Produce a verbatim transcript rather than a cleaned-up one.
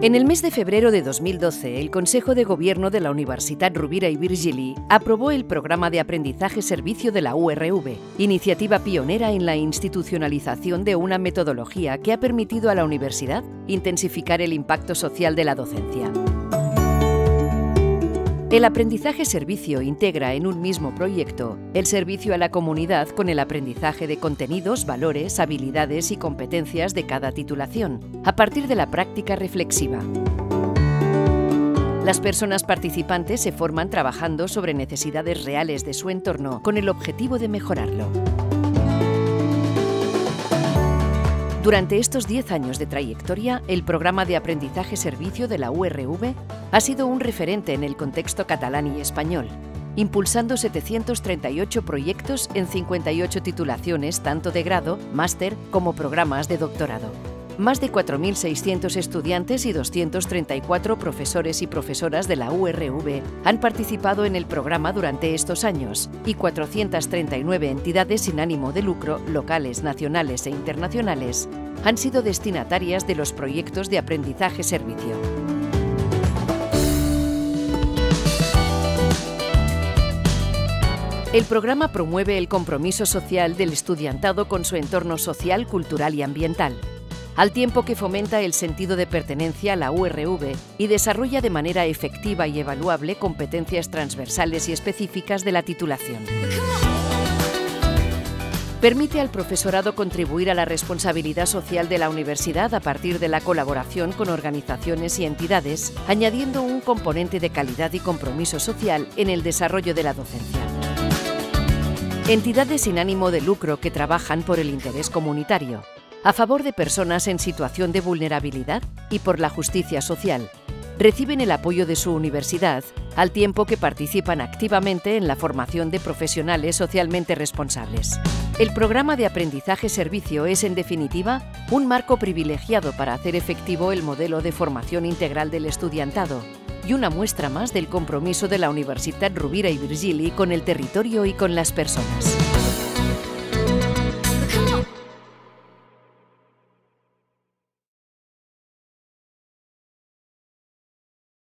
En el mes de febrero de dos mil doce, el Consejo de Gobierno de la Universitat Rovira i Virgili aprobó el Programa de Aprendizaje Servicio de la U R V, iniciativa pionera en la institucionalización de una metodología que ha permitido a la universidad intensificar el impacto social de la docencia. El aprendizaje servicio integra en un mismo proyecto el servicio a la comunidad con el aprendizaje de contenidos, valores, habilidades y competencias de cada titulación, a partir de la práctica reflexiva. Las personas participantes se forman trabajando sobre necesidades reales de su entorno con el objetivo de mejorarlo. Durante estos diez años de trayectoria, el programa de aprendizaje servicio de la U R V ha sido un referente en el contexto catalán y español, impulsando setecientos treinta y ocho proyectos en cincuenta y ocho titulaciones tanto de grado, máster como programas de doctorado. Más de cuatro mil seiscientos estudiantes y doscientos treinta y cuatro profesores y profesoras de la U R V han participado en el programa durante estos años y cuatrocientas treinta y nueve entidades sin ánimo de lucro, locales, nacionales e internacionales, han sido destinatarias de los proyectos de aprendizaje-servicio. El programa promueve el compromiso social del estudiantado con su entorno social, cultural y ambiental, al tiempo que fomenta el sentido de pertenencia a la U R V y desarrolla de manera efectiva y evaluable competencias transversales y específicas de la titulación. Permite al profesorado contribuir a la responsabilidad social de la universidad a partir de la colaboración con organizaciones y entidades, añadiendo un componente de calidad y compromiso social en el desarrollo de la docencia. Entidades sin ánimo de lucro que trabajan por el interés comunitario, a favor de personas en situación de vulnerabilidad y por la justicia social, reciben el apoyo de su universidad, al tiempo que participan activamente en la formación de profesionales socialmente responsables. El programa de aprendizaje-servicio es, en definitiva, un marco privilegiado para hacer efectivo el modelo de formación integral del estudiantado y una muestra más del compromiso de la Universitat Rovira i Virgili con el territorio y con las personas.